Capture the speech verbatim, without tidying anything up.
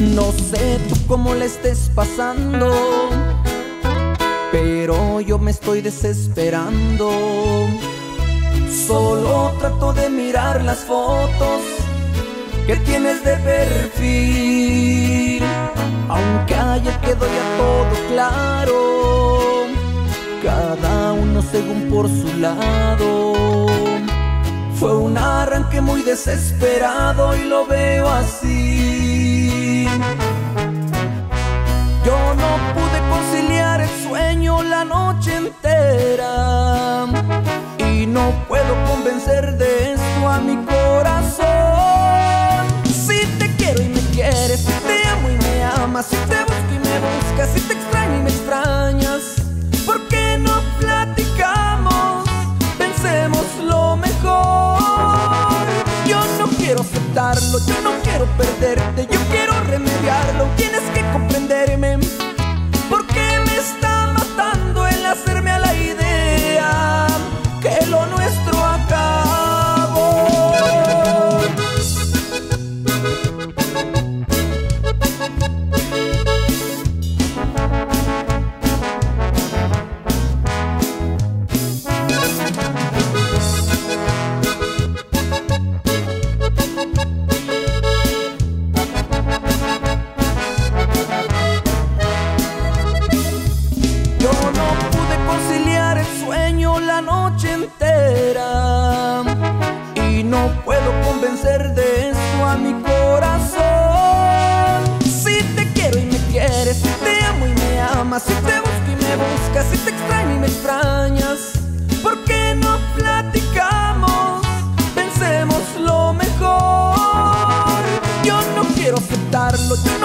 No sé tú cómo le estés pasando, pero yo me estoy desesperando. Solo trato de mirar las fotos que tienes de perfil, aunque ayer quedó ya todo claro, cada uno según por su lado. Fue un arranque muy desesperado y lo veo así. Yo no pude conciliar el sueño la noche entera y no puedo convencer de esto a mi corazón. Si te quiero y me quieres, si te amo y me amas, si te busco y me buscas, si te extraño y me extrañas, ¿por qué no platicamos? Pensemos lo mejor. Yo no quiero aceptarlo, yo no quiero perderte, yo quiero remediarlo. Tienes que comprenderme, porque me está matando el hacerme a la idea que lo nuestro acabó. La noche entera y no puedo convencer de eso a mi corazón. Si te quiero y me quieres, si te amo y me amas, si te busco y me buscas, si te extraño y me extrañas, ¿por qué no platicamos? Pensemos lo mejor. Yo no quiero aceptarlo, yo no